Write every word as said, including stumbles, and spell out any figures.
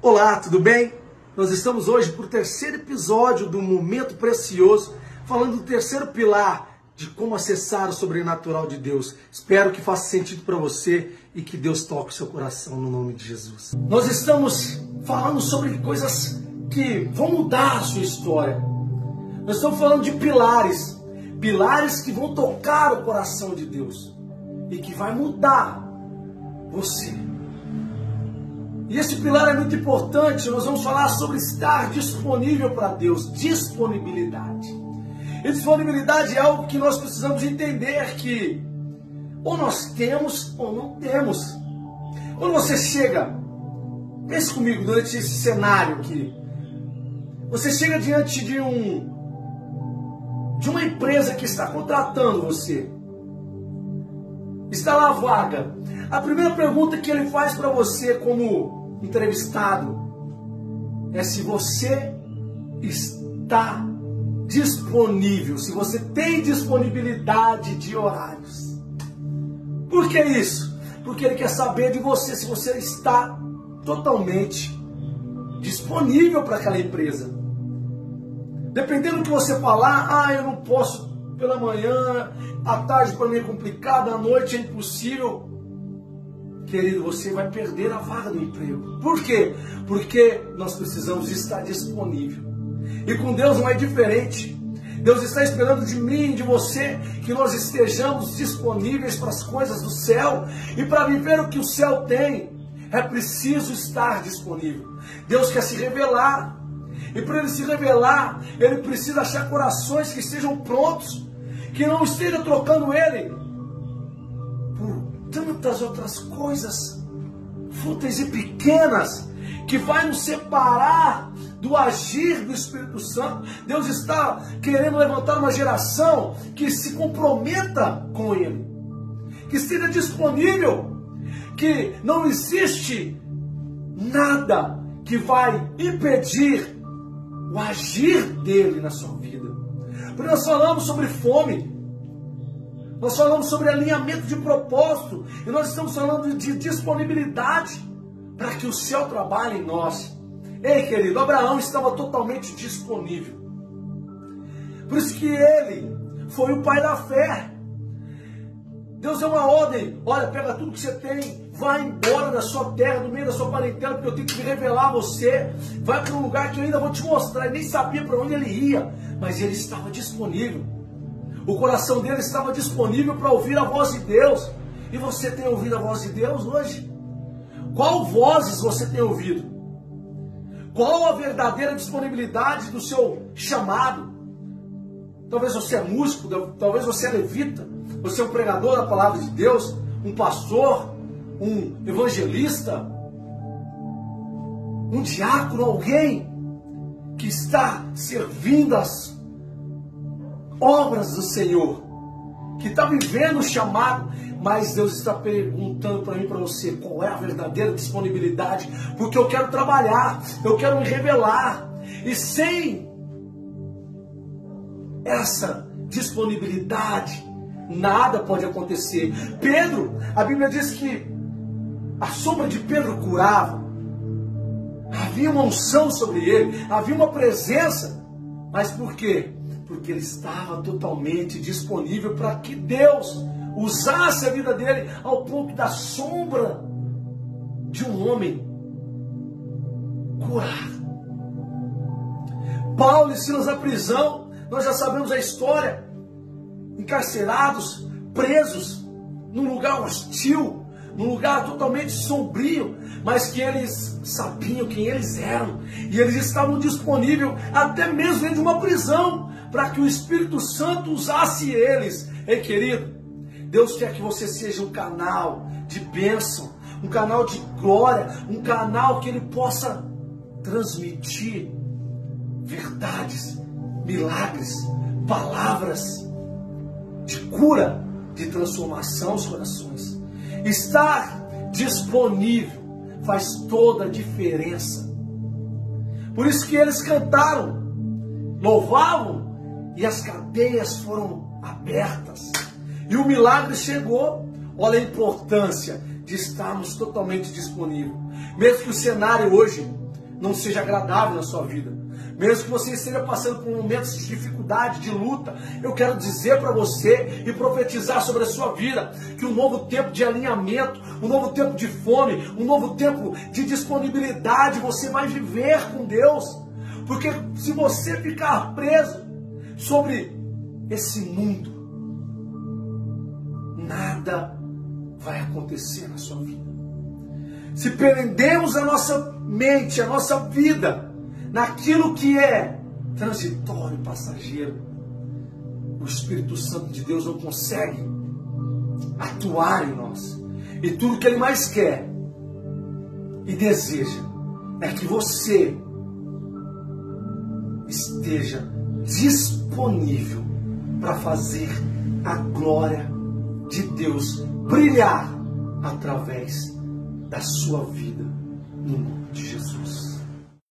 Olá, tudo bem? Nós estamos hoje para o terceiro episódio do Momento Precioso, falando do terceiro pilar de como acessar o sobrenatural de Deus. Espero que faça sentido para você e que Deus toque o seu coração no nome de Jesus. Nós estamos falando sobre coisas que vão mudar a sua história. Nós estamos falando de pilares, pilares que vão tocar o coração de Deus e que vai mudar você. E esse pilar é muito importante. Nós vamos falar sobre estar disponível para Deus, disponibilidade. E disponibilidade é algo que nós precisamos entender que ou nós temos ou não temos. Quando você chega, pense comigo durante esse cenário aqui, você chega diante de um de uma empresa que está contratando você. Está lá a vaga. A primeira pergunta que ele faz para você como entrevistado é se você está disponível, se você tem disponibilidade de horários. Por que isso? Porque ele quer saber de você se você está totalmente disponível para aquela empresa. Dependendo do que você falar, ah, eu não posso pela manhã, à tarde para mim é complicado, à noite é impossível. Querido, você vai perder a vaga do emprego. Por quê? Porque nós precisamos estar disponível. E com Deus não é diferente. Deus está esperando de mim e de você que nós estejamos disponíveis para as coisas do céu. E para viver o que o céu tem, é preciso estar disponível. Deus quer se revelar. E para Ele se revelar, Ele precisa achar corações que estejam prontos, que não estejam trocando Ele por tantas outras coisas fúteis e pequenas que vai nos separar do agir do Espírito Santo. Deus está querendo levantar uma geração que se comprometa com Ele, que esteja disponível, que não existe nada que vai impedir o agir dele na sua vida. Porque nós falamos sobre fome, nós falamos sobre alinhamento de propósito, e nós estamos falando de disponibilidade para que o céu trabalhe em nós. Ei, querido, Abraão estava totalmente disponível. Por isso que ele foi o pai da fé. Deus deu uma ordem: olha, pega tudo que você tem, vai embora da sua terra, do meio da sua parentela, porque eu tenho que me revelar a você. Vai para um lugar que eu ainda vou te mostrar. Ele nem sabia para onde ele ia, mas ele estava disponível. O coração dele estava disponível para ouvir a voz de Deus. E você tem ouvido a voz de Deus hoje? Qual vozes você tem ouvido? Qual a verdadeira disponibilidade do seu chamado? Talvez você é músico, talvez você é levita, você é um pregador da palavra de Deus, um pastor, um evangelista, um diácono, alguém que está servindo as obras do Senhor, que está vivendo o chamado, mas Deus está perguntando para mim e para você, qual é a verdadeira disponibilidade? Porque eu quero trabalhar, eu quero me revelar, e sem essa disponibilidade, nada pode acontecer. Pedro, a Bíblia diz que a sombra de Pedro curava, havia uma unção sobre ele, havia uma presença, mas por quê? Porque ele estava totalmente disponível para que Deus usasse a vida dele ao ponto da sombra de um homem curar. Paulo e Silas na prisão, nós já sabemos a história, encarcerados, presos, num lugar hostil, num lugar totalmente sombrio, mas que eles sabiam quem eles eram, e eles estavam disponíveis até mesmo dentro de uma prisão, para que o Espírito Santo usasse eles. Ei, querido, Deus quer que você seja um canal de bênção, um canal de glória, um canal que Ele possa transmitir verdades, milagres, palavras de cura, de transformação aos corações. Estar disponível faz toda a diferença. Por isso que eles cantaram, louvavam, e as cadeias foram abertas. E o milagre chegou. Olha a importância de estarmos totalmente disponíveis. Mesmo que o cenário hoje não seja agradável na sua vida, mesmo que você esteja passando por momentos de dificuldade, de luta, eu quero dizer para você e profetizar sobre a sua vida que um novo tempo de alinhamento, um novo tempo de fome, um novo tempo de disponibilidade você vai viver com Deus. Porque se você ficar preso sobre esse mundo, nada vai acontecer na sua vida. Se prendemos a nossa mente, a nossa vida naquilo que é transitório, passageiro, o Espírito Santo de Deus não consegue atuar em nós. E tudo que Ele mais quer e deseja é que você esteja disponível para fazer a glória de Deus brilhar através da sua vida, no nome de Jesus.